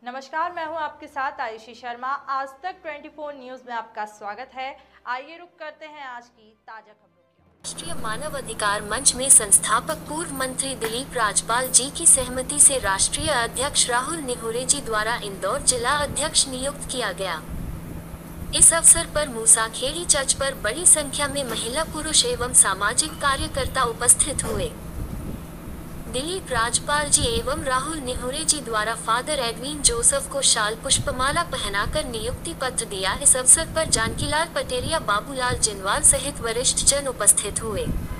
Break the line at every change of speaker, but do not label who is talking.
नमस्कार, मैं हूं आपके साथ आयुषी शर्मा। आज तक 24 न्यूज में आपका स्वागत है। आइए रुक करते हैं आज की ताजा खबरों की ओर।
राष्ट्रीय मानव अधिकार मंच में संस्थापक पूर्व मंत्री दिलीप राजपाल जी की सहमति से राष्ट्रीय अध्यक्ष राहुल निहुरे जी द्वारा इंदौर जिला अध्यक्ष नियुक्त किया गया। इस अवसर पर मूसाखेड़ी चर्च पर बड़ी संख्या में महिला, पुरुष एवं सामाजिक कार्यकर्ता उपस्थित हुए। दिलीप राजपाल जी एवं राहुल निहुरे जी द्वारा फादर एडविन जोसेफ को शाल पुष्पमाला पहनाकर नियुक्ति पत्र दिया। इस अवसर पर जानकीलाल पटेरिया, बाबूलाल जिनवाल सहित वरिष्ठ जन उपस्थित हुए।